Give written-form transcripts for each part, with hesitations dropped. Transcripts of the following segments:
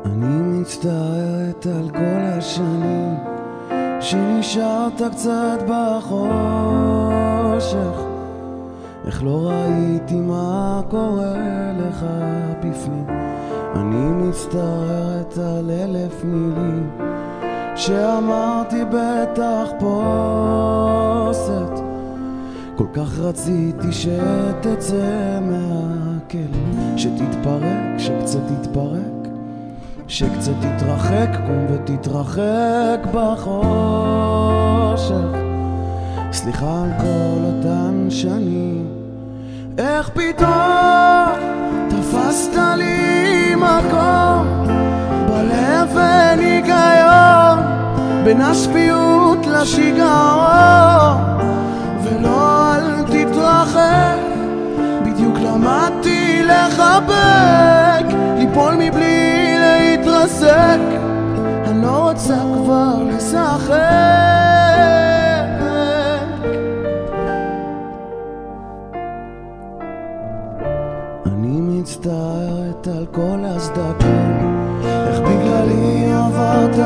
אני מצטערת על כל השנים שנשארת קצת בחושך, איך לא ראיתי מה קורה לך בפנים. אני מצטערת על 1000 מילים שאמרתי בתחפושת, כל כך רציתי שתצא מהכלא, שתתפרק, שקצת תתפרק, שקצת תתרחק, קום ותתרחק בחושך. סליחה על כל אותן שנים, איך פתאום תפסת לי מקום בלב וניגיון, בין השפיות לשיגעון, ולא אל תתרחק, בדיוק למדתי לחבק, ליפול מבלי להתרסק, אני לא רוצה כבר לשחק. אני מצטערת על כל הסדקים, איך בגללי עברת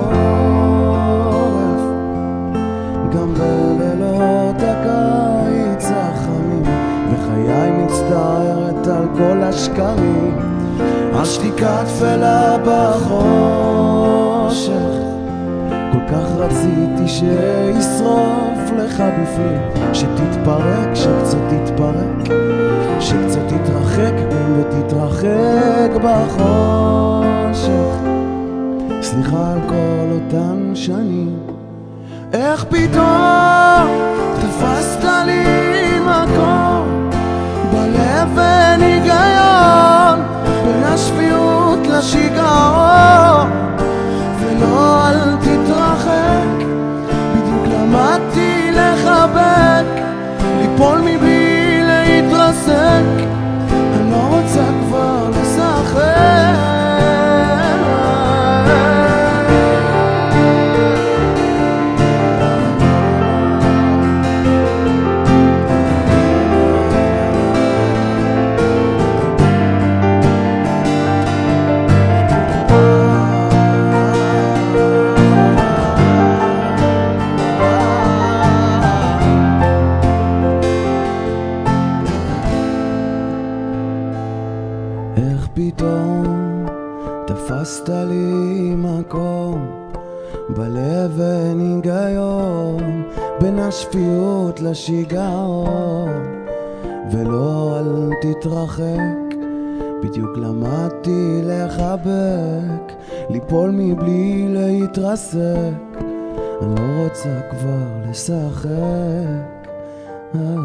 חורף, גם בלילות הקיץ החמים, וחיי מצטערת על כל השקרים, השתיקה תפלה בחושך, כל כך רציתי שישרוף לך בפנים, שתתפרק, שקצת תתפרק, שקצת תתרחק, קום ותתרחק בחושך. סליחה על כל אותן שנים, איך פתאום תפסת לי מקום בלב וניגיון, בין השפיות לשיגעון, ולא אל תתרחק, בדיוק למדתי לחבק, ליפול מבלי להתרסק, אני לא רוצה כבר לשחק. איך פתאום תפסת לי מקום בלב וניגיון, בין השפיות לשיגעון, ולא אל תתרחק, בדיוק למדתי לחבק, ליפול מבלי להתרסק, אני לא רוצה כבר לשחק.